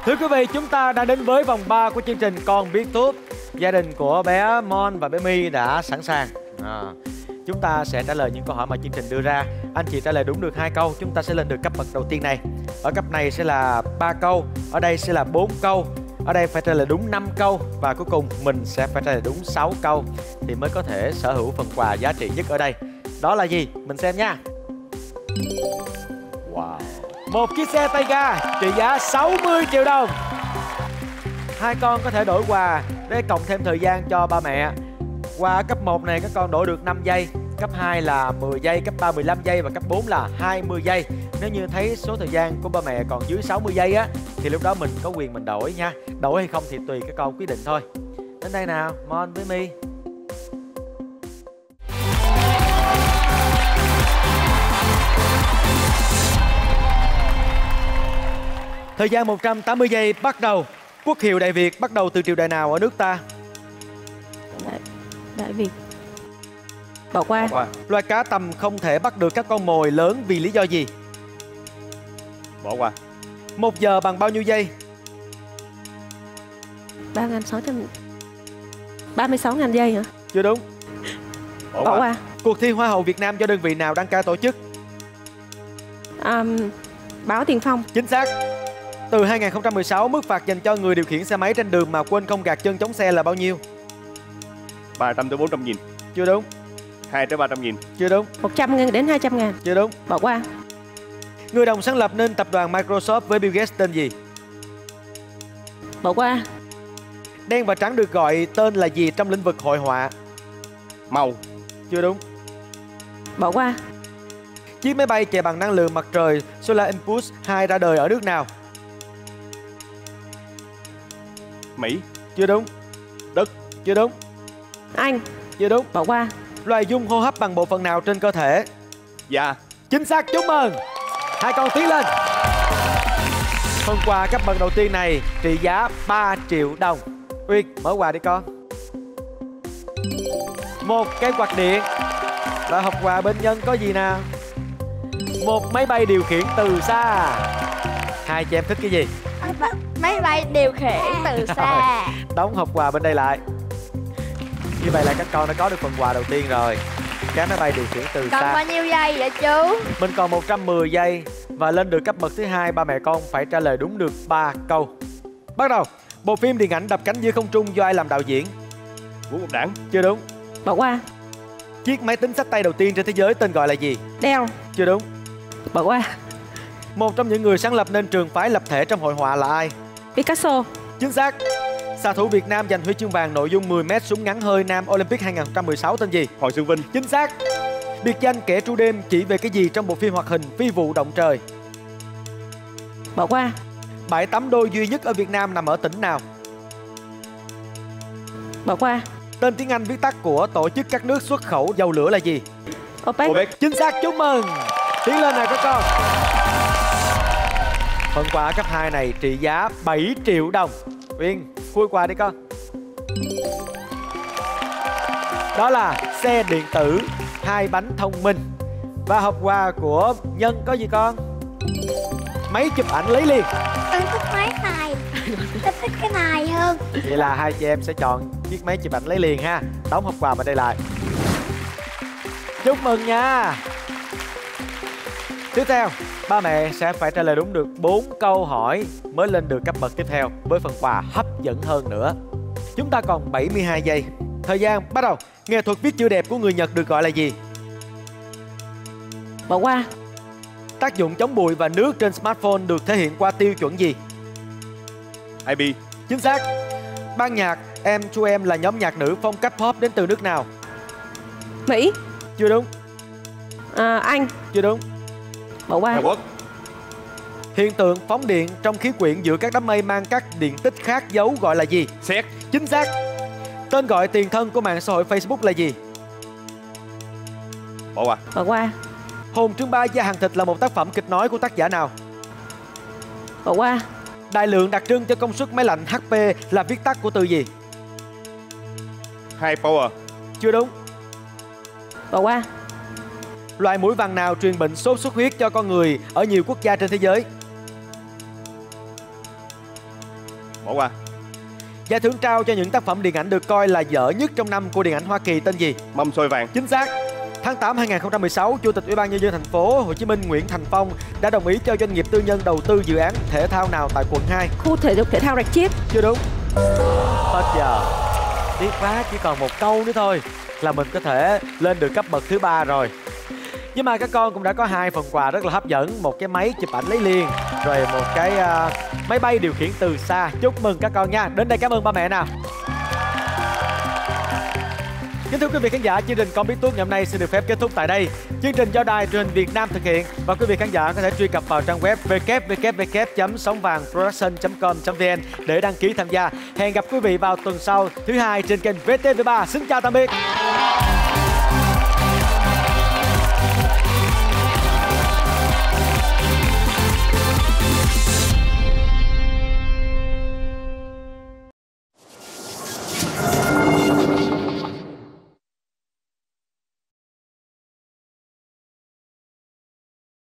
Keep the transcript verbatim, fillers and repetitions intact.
Thưa quý vị, chúng ta đã đến với vòng ba của chương trình Con Biết Tốt. Gia đình của bé Mon và bé My đã sẵn sàng. à, Chúng ta sẽ trả lời những câu hỏi mà chương trình đưa ra. Anh chị trả lời đúng được hai câu, chúng ta sẽ lên được cấp bậc đầu tiên này. Ở cấp này sẽ là ba câu, ở đây sẽ là bốn câu, ở đây phải trả lời đúng năm câu, và cuối cùng mình sẽ phải trả lời đúng sáu câu thì mới có thể sở hữu phần quà giá trị nhất ở đây. Đó là gì? Mình xem nha. Wow. Một chiếc xe tay ga trị giá sáu mươi triệu đồng. Hai con có thể đổi quà để cộng thêm thời gian cho ba mẹ. Qua cấp một này các con đổi được năm giây, cấp hai là mười giây, cấp ba mười lăm giây và cấp bốn là hai mươi giây. Nếu như thấy số thời gian của ba mẹ còn dưới sáu mươi giây á thì lúc đó mình có quyền mình đổi nha. Đổi hay không thì tùy các con quyết định thôi. Đến đây nào, Mon với My. Thời gian một trăm tám mươi giây bắt đầu. Quốc hiệu Đại Việt bắt đầu từ triều đại nào ở nước ta? Đại, Đại Việt. Bỏ qua. Bỏ qua. Loài cá tầm không thể bắt được các con mồi lớn vì lý do gì? Bỏ qua. Một giờ bằng bao nhiêu giây? ba nghìn sáu trăm ba mươi sáu nghìn giây hả? Chưa đúng. Bỏ, Bỏ qua. qua. Cuộc thi Hoa hậu Việt Nam do đơn vị nào đăng cai tổ chức? Um, Báo Tiền Phong. Chính xác. Từ hai nghìn không trăm mười sáu, mức phạt dành cho người điều khiển xe máy trên đường mà quên không gạt chân chống xe là bao nhiêu? ba trăm tới bốn trăm nghìn. Chưa đúng. hai tới ba trăm nghìn. Chưa đúng. một trăm nghìn đến hai trăm ngàn. Chưa đúng. Bỏ qua. Người đồng sáng lập nên tập đoàn Microsoft với Bill Gates tên gì? Bỏ qua. Đen và trắng được gọi tên là gì trong lĩnh vực hội họa? Màu. Chưa đúng. Bỏ qua. Chiếc máy bay chạy bằng năng lượng mặt trời Solar Impulse hai ra đời ở nước nào? Mỹ. Chưa đúng. Đức. Chưa đúng. Anh. Chưa đúng. Bỏ qua. Loài dung hô hấp bằng bộ phận nào trên cơ thể? Da. Chính xác, chúc mừng. Hai con tiến lên. Phần quà cấp bậc đầu tiên này trị giá ba triệu đồng. Uyên, mở quà đi con. Một cái quạt điện. Và hộp quà bên Nhân có gì nào? Một máy bay điều khiển từ xa. Hai chị em thích cái gì? Máy bay điều khiển từ xa. Đóng hộp quà bên đây lại. Như vậy là các con đã có được phần quà đầu tiên rồi. Cái máy bay điều khiển từ Còn xa. bao nhiêu giây vậy chú? Mình còn một trăm mười giây. Và lên được cấp bậc thứ hai, ba mẹ con phải trả lời đúng được ba câu. Bắt đầu. Bộ phim điện ảnh Đập cánh giữa không trung do ai làm đạo diễn? Vũ Ngọc Đảng. Chưa đúng. Bỏ qua. Chiếc máy tính xách tay đầu tiên trên thế giới tên gọi là gì? Đeo. Chưa đúng. Bỏ qua. Một trong những người sáng lập nên trường phái lập thể trong hội họa là ai? Picasso. Chính xác. Xạ thủ Việt Nam giành huy chương vàng nội dung mười mét súng ngắn hơi nam Olympic hai nghìn không trăm mười sáu tên gì? Hoàng Xuân Vinh. Chính xác. Biệt danh kẻ tru đêm chỉ về cái gì trong bộ phim hoạt hình Phi vụ động trời? Bỏ qua. Bãi tắm đôi duy nhất ở Việt Nam nằm ở tỉnh nào? Bỏ qua. Tên tiếng Anh viết tắt của tổ chức các nước xuất khẩu dầu lửa là gì? OPEC. OPEC. Chính xác, chúc mừng. Tiến lên nào các con. Phần quà cấp hai này trị giá bảy triệu đồng. Uyên, khui quà đi con. Đó là xe điện tử hai bánh thông minh. Và hộp quà của Nhân có gì con? Máy chụp ảnh lấy liền. Con thích máy này. Con thích cái này hơn. Vậy là hai chị em sẽ chọn chiếc máy chụp ảnh lấy liền ha. Đóng hộp quà vào đây lại. Chúc mừng nha. Tiếp theo, ba mẹ sẽ phải trả lời đúng được bốn câu hỏi mới lên được cấp bậc tiếp theo với phần quà hấp dẫn hơn nữa. Chúng ta còn bảy mươi hai giây. Thời gian bắt đầu. Nghệ thuật viết chữ đẹp của người Nhật được gọi là gì? Bỏ qua. Tác dụng chống bụi và nước trên smartphone được thể hiện qua tiêu chuẩn gì? i bê. Chính xác. Ban nhạc em two em là nhóm nhạc nữ phong cách pop đến từ nước nào? Mỹ. Chưa đúng. À, Anh. Chưa đúng. Bỏ qua. Hàn Quốc. Hiện tượng phóng điện trong khí quyển giữa các đám mây mang các điện tích khác dấu gọi là gì? Sét. Chính xác. Tên gọi tiền thân của mạng xã hội Facebook là gì? Bỏ qua. Bỏ qua. Hồn trương ba da hàng thịt là một tác phẩm kịch nói của tác giả nào? Bỏ qua. Đại lượng đặc trưng cho công suất máy lạnh hát pê là viết tắt của từ gì? High power. Chưa đúng. Bỏ qua. Loại muỗi vằn nào truyền bệnh sốt xuất huyết cho con người ở nhiều quốc gia trên thế giới? Bỏ qua. Giải thưởng trao cho những tác phẩm điện ảnh được coi là dở nhất trong năm của điện ảnh Hoa Kỳ tên gì? Mâm xôi vàng. Chính xác. Tháng tám hai nghìn không trăm mười sáu, Chủ tịch Ủy ban Nhân dân thành phố Hồ Chí Minh Nguyễn Thành Phong đã đồng ý cho doanh nghiệp tư nhân đầu tư dự án thể thao nào tại quận hai? Khu thể dục thể thao Rạch Chiếc. Chưa đúng. Hết giờ. Tiếc quá, chỉ còn một câu nữa thôi là mình có thể lên được cấp bậc thứ ba rồi. Nhưng mà các con cũng đã có hai phần quà rất là hấp dẫn. Một cái máy chụp ảnh lấy liền, rồi một cái uh, máy bay điều khiển từ xa. Chúc mừng các con nha. Đến đây cảm ơn ba mẹ nào. Kính thưa quý vị khán giả, chương trình Con Biết Tuốt ngày hôm nay xin được phép kết thúc tại đây. Chương trình do Đài Truyền hình Việt Nam thực hiện và quý vị khán giả có thể truy cập vào trang web w w w chấm sống vàng production chấm com chấm v n để đăng ký tham gia. Hẹn gặp quý vị vào tuần sau thứ hai trên kênh vê tê vê ba. Xin chào tạm biệt.